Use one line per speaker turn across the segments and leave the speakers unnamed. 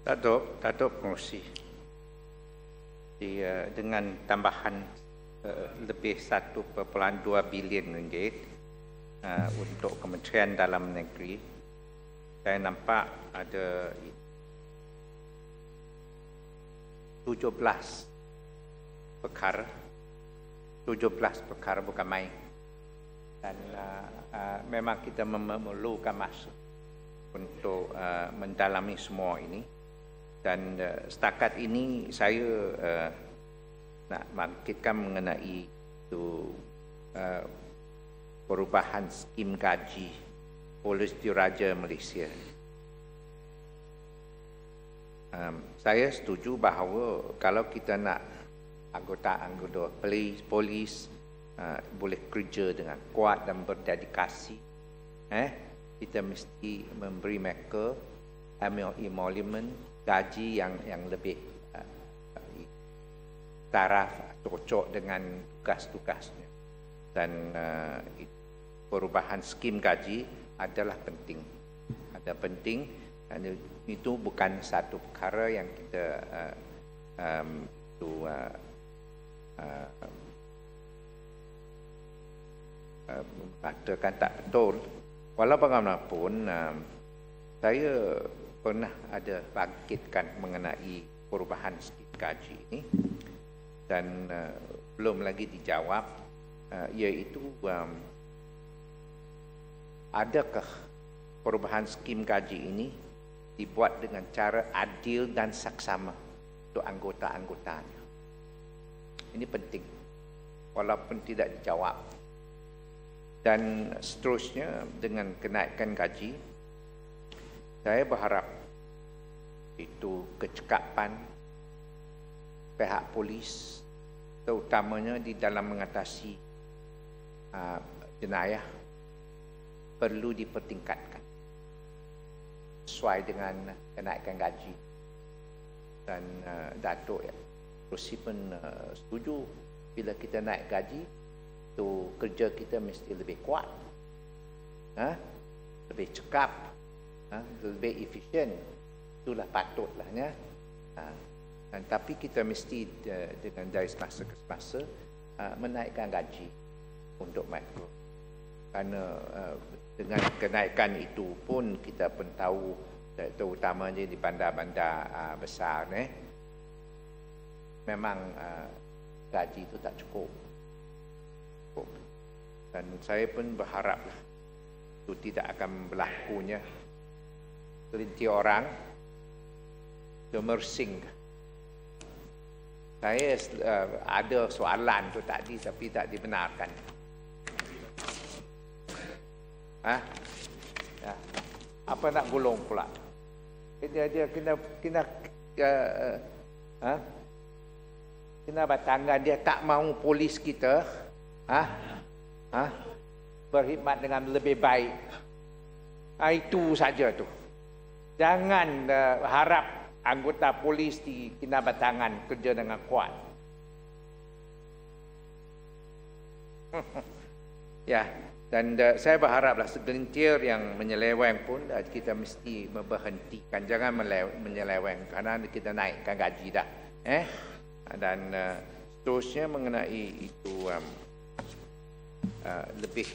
Datuk Pengerusi, dengan tambahan lebih 1.2 bilion ringgit untuk Kementerian Dalam Negeri, saya nampak ada 17 perkara bukan main, dan memang kita memerlukan masa untuk mendalami semua ini. Dan setakat ini saya nak bangkitkan mengenai itu perubahan skim gaji Polis Diraja Malaysia. Saya setuju bahawa kalau kita nak anggota-anggota polis boleh kerja dengan kuat dan berdedikasi, kita mesti memberi mereka emolument gaji yang lebih taraf cocok dengan tugas-tugasnya. Dan perubahan skim gaji adalah penting. Dan itu bukan satu perkara yang kita mengatakan tak betul. Walau bagaimanapun, saya pernah ada bangkitkan mengenai perubahan skim gaji ini, dan belum lagi dijawab, iaitu adakah perubahan skim gaji ini dibuat dengan cara adil dan saksama untuk anggota-anggotanya. Ini penting, walaupun tidak dijawab. Dan seterusnya, dengan kenaikan gaji, saya berharap itu kecekapan pihak polis, terutamanya di dalam mengatasi jenayah, perlu dipertingkatkan sesuai dengan kenaikan gaji. Dan Datuk Pengerusi pun setuju, bila kita naik gaji, tu kerja kita mesti lebih kuat, lebih cekap, lebih efisien. Itulah patutlah ya. Dan tapi kita mesti dengan dari semasa ke semasa menaikkan gaji untuk mereka. Kerana dengan kenaikan itu pun kita pun tahu, terutamanya di bandar-bandar besar memang gaji itu tak cukup. Dan saya pun berharaplah itu tidak akan berlakunya segelintir orang gemersing. Saya ada soalan tu tadi tapi tak dibenarkan. Ya. Apa nak gulung pula? Dia kena batangan, dia tak mahu polis kita berkhidmat dengan lebih baik. Itu saja tu. Jangan harap anggota polis di Kinabatangan kerja dengan kuat. Ya, dan saya berharaplah segelintir yang menyeleweng pun kita mesti memberhentikan. Jangan menyeleweng kerana kita naikkan gaji dah. Dan seterusnya mengenai itu lebih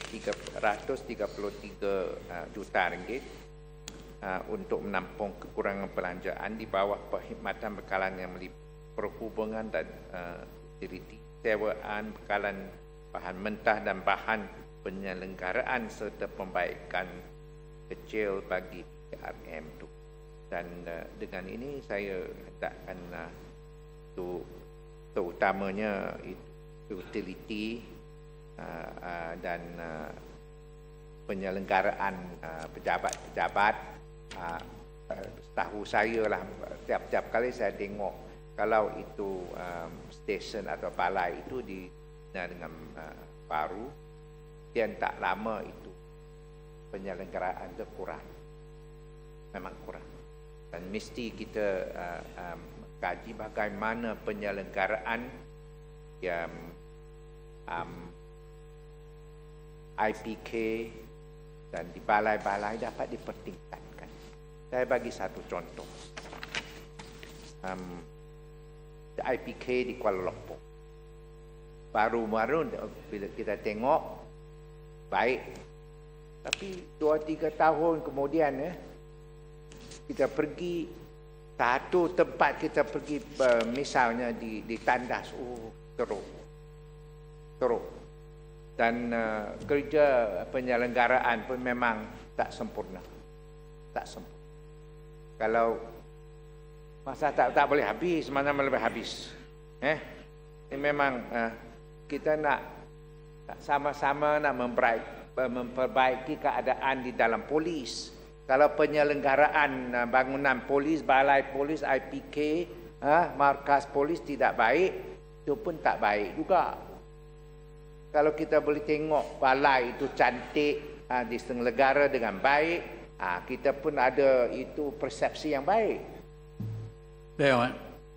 333 juta ringgit untuk menampung kekurangan belanjaan di bawah perkhidmatan bekalan yang meliputi perhubungan dan utiliti, sewaan, bekalan bahan mentah dan bahan penyelenggaraan serta pembaikan kecil bagi PRM itu. Dan dengan ini saya hendakkan itu terutamanya utiliti dan penyelenggaraan pejabat-pejabat. Setahu saya lah, tiap-tiap kali saya tengok kalau itu stesen atau balai itu dengan baru, dan tak lama itu penyelenggaraan itu kurang, memang kurang. Dan mesti kita kaji bagaimana penyelenggaraan yang IPK dan di balai-balai dapat dipertingkatkan. Saya bagi satu contoh. IPK di Kuala Lumpur. Baru-baru bila kita tengok baik, tapi 2-3 tahun kemudian kita pergi satu tempat, kita pergi misalnya di Tandas, teruk. Dan kerja penyelenggaraan pun memang tak sempurna. Kalau masa tak boleh habis, mana boleh habis. Ini memang kita nak sama-sama nak memperbaiki keadaan di dalam polis. Kalau penyelenggaraan bangunan polis, balai polis, IPK, markas polis tidak baik, itu pun tak baik juga. Kalau kita boleh tengok balai itu cantik, diselenggara dengan baik, kita pun ada itu persepsi yang baik.
Baik, Wan.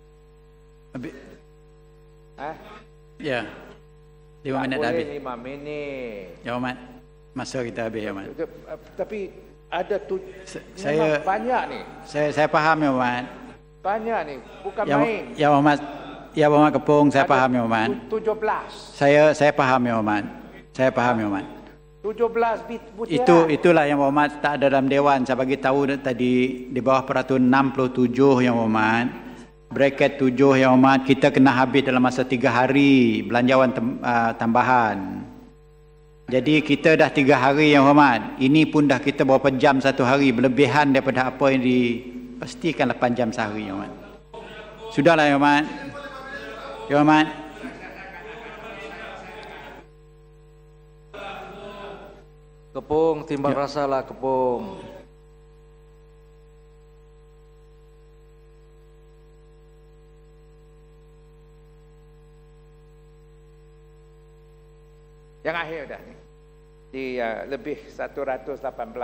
Ya. 5 minit dah habis.
5 minit.
Ya, Wan. Masa kita habis, ya, Wan.
Tapi ada
saya
banyak ni.
Saya faham, ya, Wan.
Banyak ni, bukan
ya,
main.
Ya, Wan. Ya, Wan Kepung, saya faham, ya, Wan.
17.
Saya paham, ya, Wan. Saya faham, ya, Wan.
17 butiran.
Itulah yang Muhammad tak ada dalam dewan. Saya bagi tahu tadi di bawah peraturan 67 yang Muhammad. Bracket 7 yang Muhammad, kita kena habis dalam masa 3 hari belanjawan tambahan. Jadi kita dah 3 hari yang Muhammad. Ini pun dah kita berapa jam satu hari, berlebihan daripada apa yang dipastikan 8 jam sehari yang Muhammad. Sudahlah yang Muhammad. Ya Muhammad.
Kepung, timbang rasalah Kepung.
Yang akhir dah ni. Di lebih 118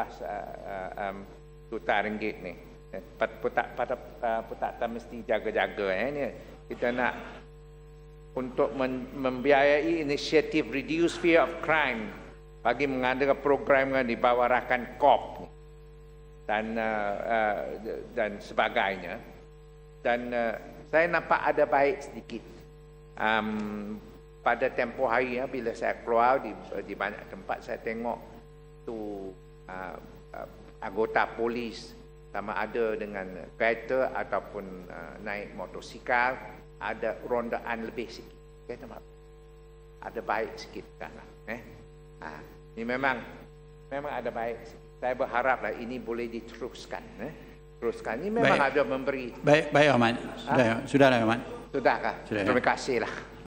juta ringgit ni. Putak mesti jaga-jaga ni. Kita nak untuk membiayai inisiatif Reduce Fear of Crime bagi mengadakan program di bawah rakan KOP dan sebagainya. Dan saya nampak ada baik sedikit. Pada tempoh hari bila saya keluar di banyak tempat, saya tengok tu anggota polis sama ada dengan kereta ataupun naik motosikal, ada rondaan lebih sikit. Kita ada baik sikit kan. Ini memang ada baik. Saya berharaplah ini boleh diteruskan. Teruskan. Ini memang ada memberi.
Baik, Ahmad. Sudah, Ahmad.
Sudahkah? Terima kasihlah.